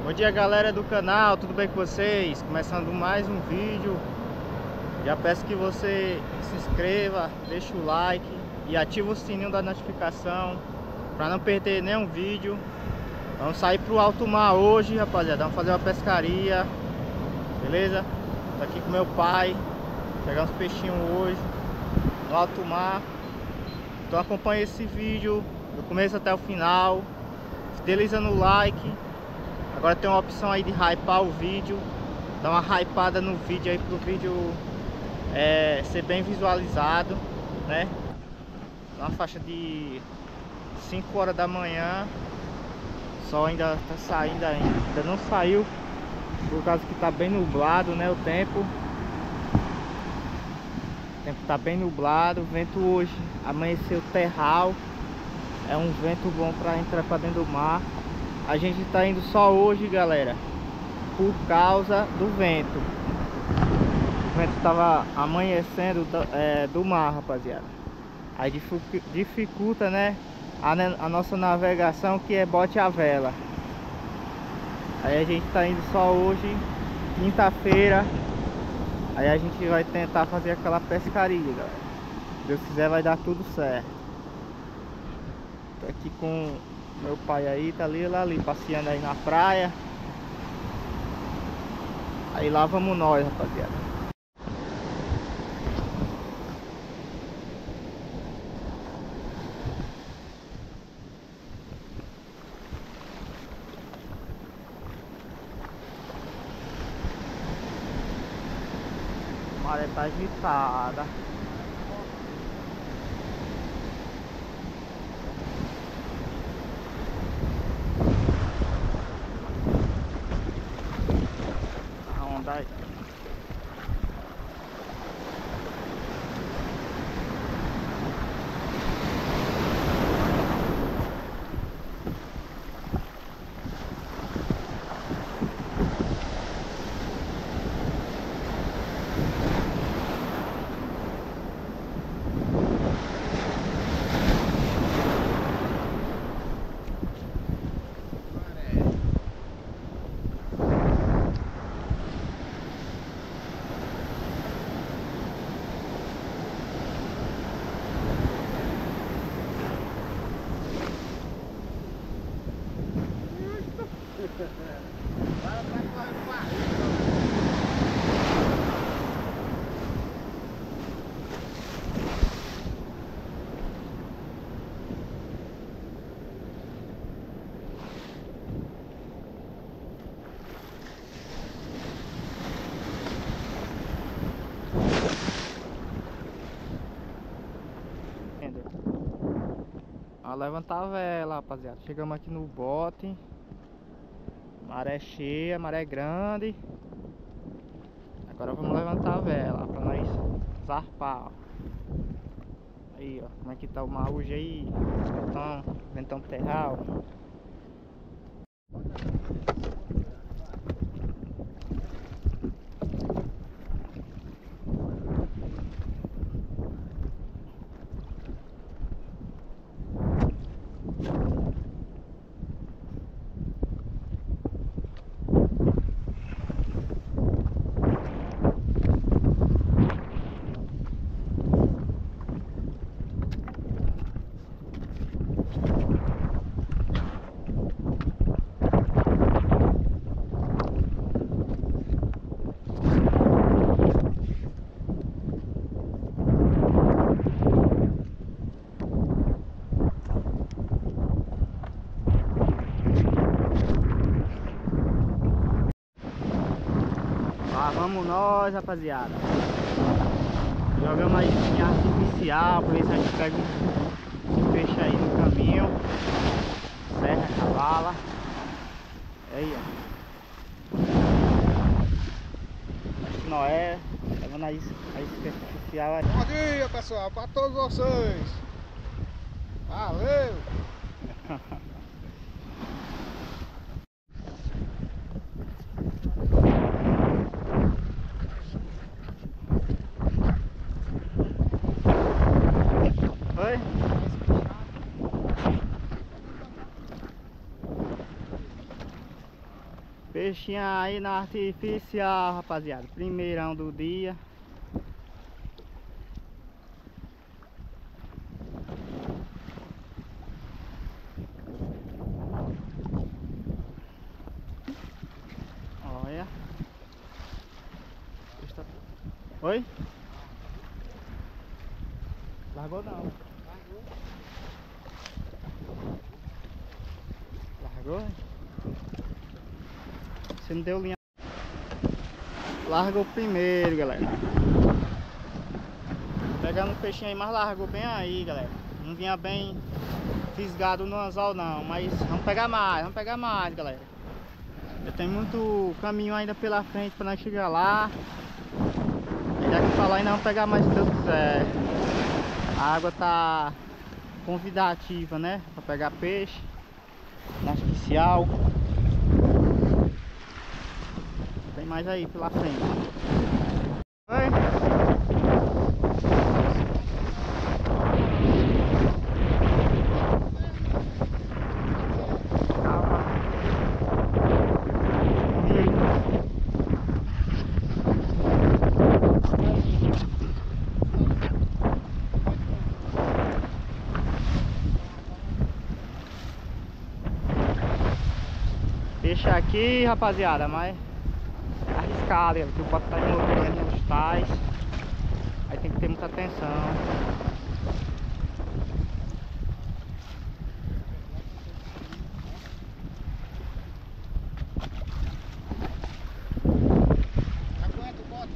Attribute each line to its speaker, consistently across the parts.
Speaker 1: Bom dia, galera do canal, tudo bem com vocês? Começando mais um vídeo. Já peço que você se inscreva, deixe o like e ative o sininho da notificação para não perder nenhum vídeo. Vamos sair pro alto mar hoje, rapaziada. Vamos fazer uma pescaria, beleza? Tô aqui com meu pai, pegar uns peixinhos hoje no alto mar. Então acompanhe esse vídeo do começo até o final, fideliza no like. Agora tem uma opção aí de hypar o vídeo, dá uma hypada no vídeo aí pro vídeo ser bem visualizado, né? Na faixa de 5 horas da manhã, o sol ainda tá saindo, ainda não saiu, por causa que tá bem nublado, né? O tempo tá bem nublado, o vento hoje amanheceu terral, é um vento bom para entrar para dentro do mar. A gente tá indo só hoje, galera, por causa do vento. O vento tava amanhecendo do mar, rapaziada. Aí dificulta, né, a nossa navegação, que é bote à vela. Aí a gente tá indo só hoje, quinta-feira. Aí a gente vai tentar fazer aquela pescaria, galera. Se Deus quiser, vai dar tudo certo. Tô aqui com meu pai aí, tá ali passeando aí na praia. Aí lá vamos nós, rapaziada. A maré tá agitada. Aí. A levantar a vela, rapaziada. Chegamos aqui no bote. Maré cheia, maré grande. Agora vamos levantar a vela pra nós zarpar, ó. Aí, ó, como é que tá o mar hoje aí? Ventão terral. Lá vamos nós, rapaziada. Jogamos aí em artificial pra ver se a gente pega um peixe aí no caminho. Serra, cavala. Aí, ó. Acho que não é. Levando a isca artificial aí.
Speaker 2: Bom dia, pessoal, para todos vocês. Valeu!
Speaker 1: Oi? Peixinho aí na artificial, rapaziada. Primeirão do dia. Olha. Oi? Largou não. Largou? Você não deu linha. Largou primeiro, galera. Pegando um peixinho aí, mas largou bem aí, galera. Não vinha bem fisgado no anzol não, mas vamos pegar mais, galera. Eu tenho muito caminho ainda pela frente para nós chegar lá. E daqui pra lá ainda vamos pegar mais se Deus quiser. A água tá convidativa, né? Para pegar peixe. Na artificial. Tem mais aí pela frente. Oi? Calma. Deixa aqui, rapaziada, mas arriscado, porque o bote tá de motor nos tais. Aí tem que ter muita atenção.
Speaker 2: Aguenta o bote,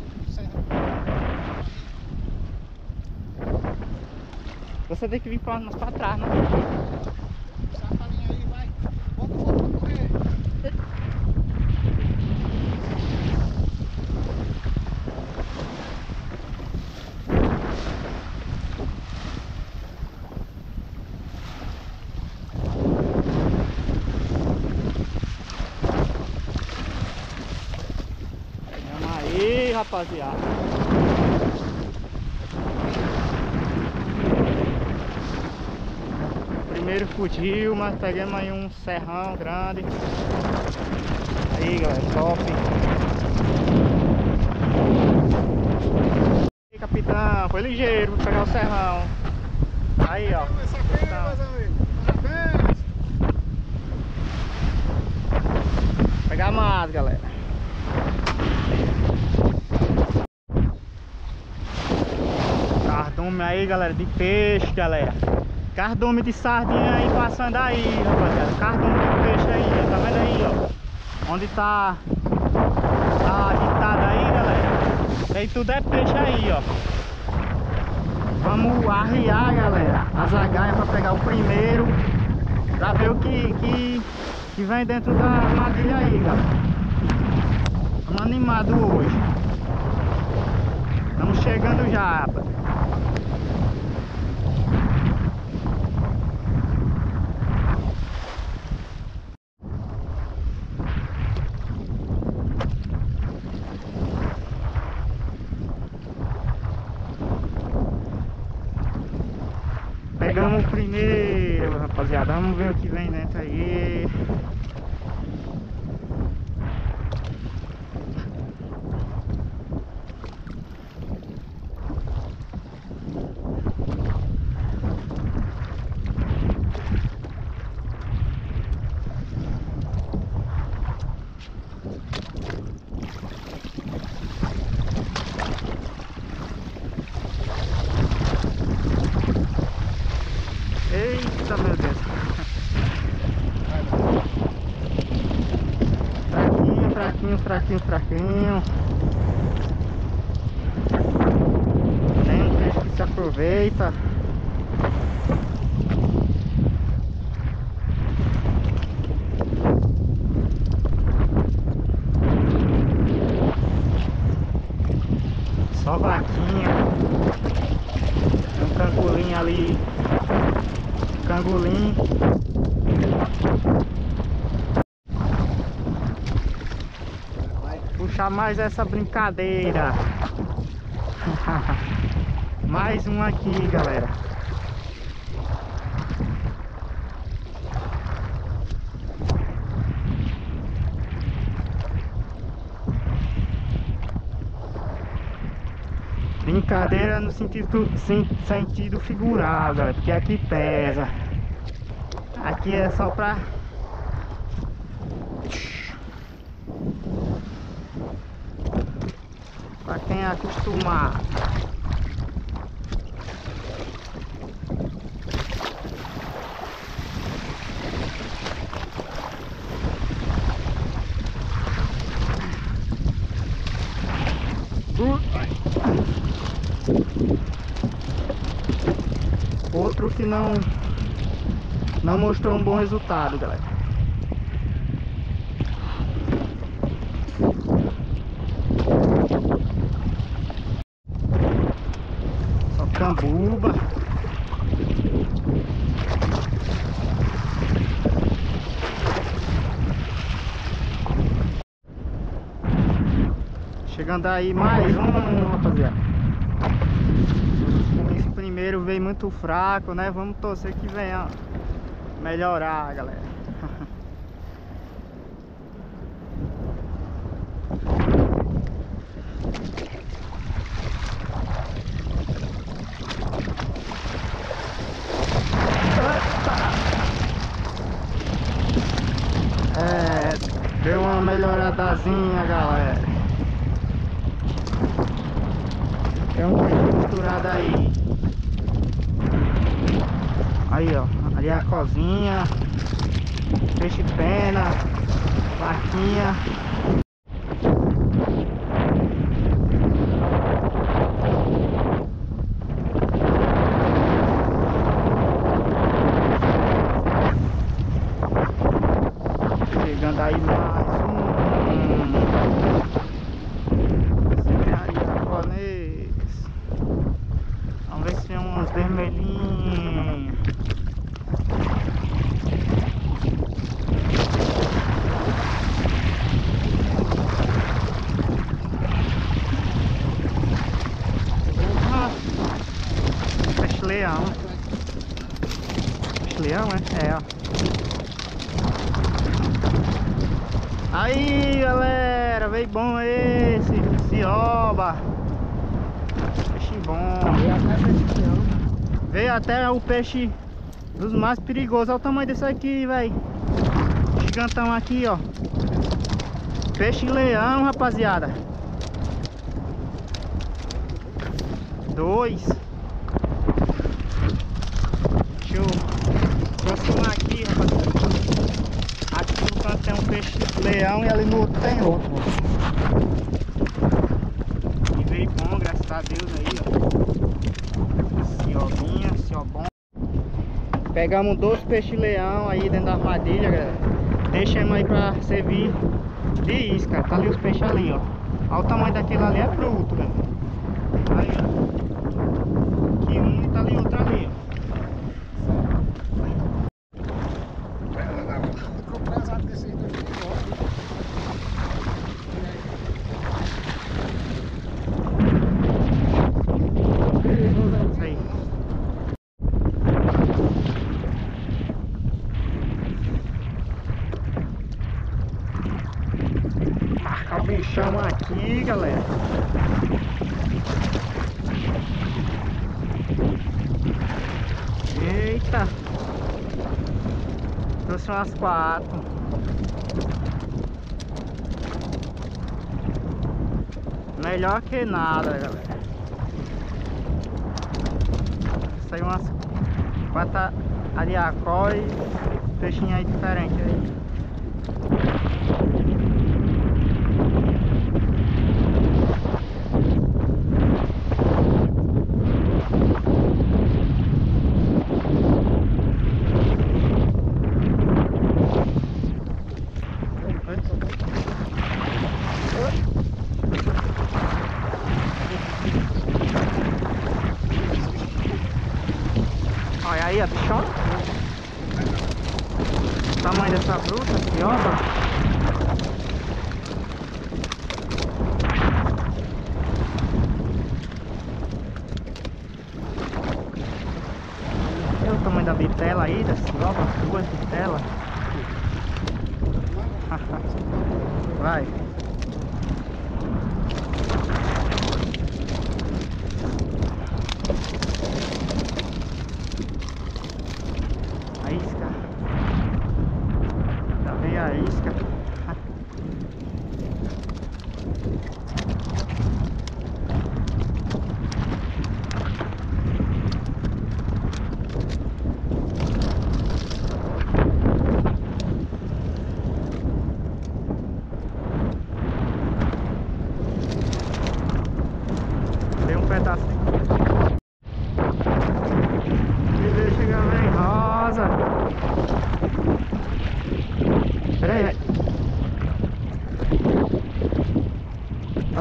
Speaker 1: Você tem que vir mais pra trás, né?
Speaker 2: saca a linha aí, vai. Bota o bote pra correr.
Speaker 1: Vamos aí, rapaziada. Primeiro fugiu, mas pegamos aí um serrão grande. Aí, galera, top. Aí, capitão, foi ligeiro pra pegar o serrão. Aí, ó.
Speaker 2: Essa aqui, meus amigos. Parabéns.
Speaker 1: Pegar mais, galera. Cardume aí, galera, de peixe, galera. Cardume de sardinha aí passando aí, rapaziada. Cardume de peixe aí, ó. Tá vendo aí, ó? Onde tá a ditada aí, galera. Aí tudo é peixe aí, ó. Vamos arriar, galera, as agaias pra pegar o primeiro. Pra ver o que vem dentro da armadilha aí, galera. Estamos animados hoje. Estamos chegando já, rapaz. Pegamos o primeiro, rapaziada. Vamos ver o que vem dentro aí. Eita, meu Deus. Fraquinho. Tem um peixe que se aproveita. Só vaquinha. Tem um cangulinho ali. Cangulim. Puxar mais essa brincadeira. Mais um aqui, galera. Brincadeira no sentido figurado, galera, porque aqui pesa. Aqui é só pra quem é acostumado. Outro que não mostrou um bom resultado, galera. Só cambuba. Chegando aí mais um, rapaziada. Esse primeiro veio muito fraco, né? Vamos torcer que venha melhorar, galera. Deu uma melhoradazinha, galera. Tem um peixe misturado aí. Aí, ó. Ali a cozinha. Peixe pena. Vaquinha. Chegando aí mais um. Vamos ver se tem uns vermelhinhos. Peixe leão. Peixe leão, é? Ó. Aí, galera, veio bom esse cioba. Peixe bom. Veio até o peixe dos mais perigosos. Olha o tamanho desse aqui, velho. Gigantão aqui, ó. Peixe leão, rapaziada. 2. Deixa eu aproximar aqui, rapaziada. Aqui no canto tem um peixe leão e ali no outro tem outro. E veio bom, graças a Deus aí, ó. Ciobinha, ciobom. Pegamos 2 peixes leão aí dentro da armadilha, galera. Deixamos aí pra servir de isca. Tá ali os peixes ali, ó. Olha o tamanho daquele ali, é bruto, galera. Aí, ó. Aqui um e tá ali outro ali, ó. Marcar o bichão aqui, galera. Eita! Trouxe umas 4. Melhor que nada, galera. Saiu umas 4 ariacó e peixinho aí diferente aí. Olha aí a bichona. O tamanho dessa bruta aqui, ó. Olha o tamanho da bitela aí, das 2 bitelas. Vai.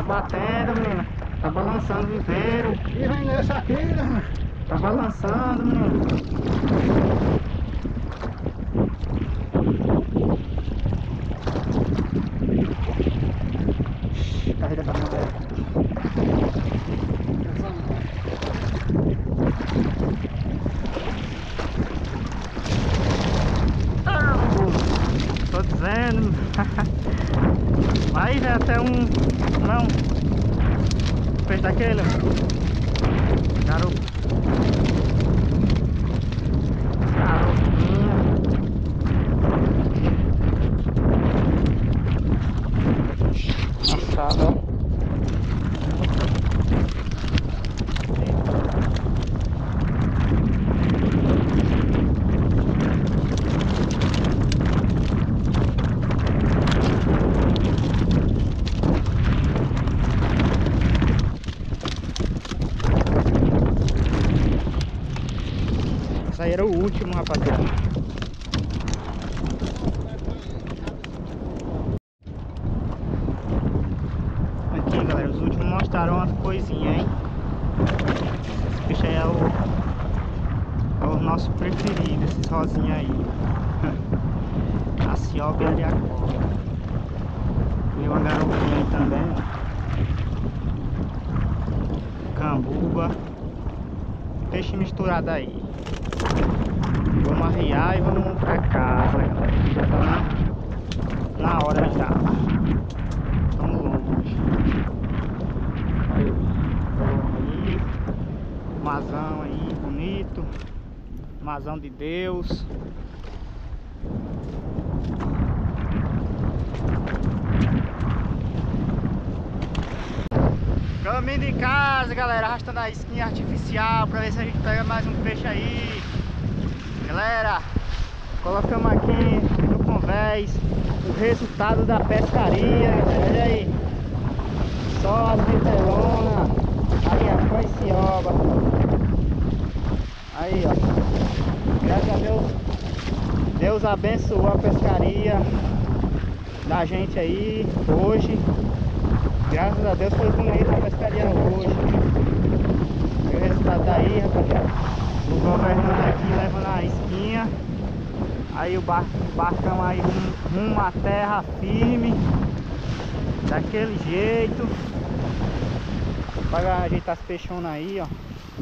Speaker 1: Tá batendo, menino. Tá balançando o viveiro.
Speaker 2: E vem nessa aqui, né?
Speaker 1: Tá balançando, menino. Carrega da mulher. Tô dizendo. Aí já até um. Não. Fez daquele. Garoto. Garotinho. Assado, ó. Esse aí era o último, rapaziada. Aqui, galera, os últimos mostraram umas coisinhas, hein? Esse peixe aí é o nosso preferido, esses rosinhos aí. A cioba e a ariacobra. E uma garotinha aí também, ó. Cambuba. Peixe misturado aí. Vamos arriar e vamos pra casa, galera. Já tá na hora já. Estamos longe. Aí. Mazão aí, bonito. Mazão de Deus. Caminho de casa, galera, arrastando a isquinha artificial pra ver se a gente pega mais um peixe aí. Galera, colocamos aqui no convés o resultado da pescaria, galera. Olha aí. Só as vitelonas, ariacó e cioba. Aí, ó. Graças a Deus, Deus abençoou a pescaria da gente aí hoje. Graças a Deus foi bonita a pescaria hoje. E o resultado daí, rapaziada. O governador aqui levando a isquinha. Aí o barcão aí rumo à terra firme. Daquele jeito. Para ajeitar as peixonas aí, ó.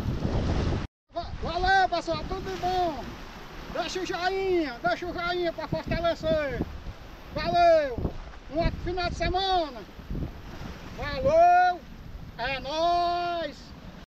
Speaker 2: Valeu, pessoal, tudo de bom. Deixa o joinha para fortalecer. Valeu, um ótimo final de semana. Falou, é nóis!